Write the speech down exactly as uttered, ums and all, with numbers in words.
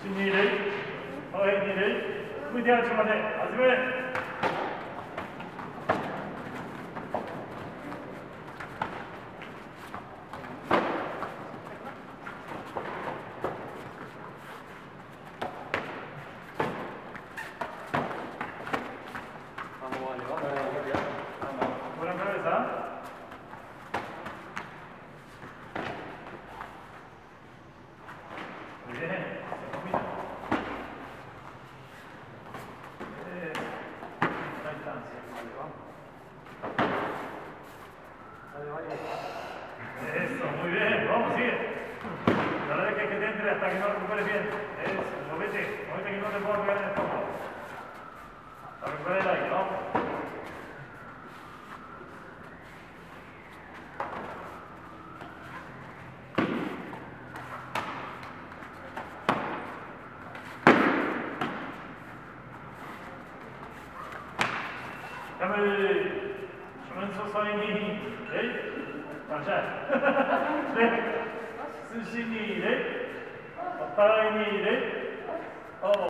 新二塁、はい二塁、V 手足まで始め。ご覧ください。Eso, muy bien, vamos, sigue. La verdad es que hay que te entre hasta que no recuperes bien. Eso, movete, movete que no te puedo pegar en el estómago. Para recuperar el aire, vamos. cam을 주면서 서인이 네 맞아 네 스시니 네 어타이니 네 어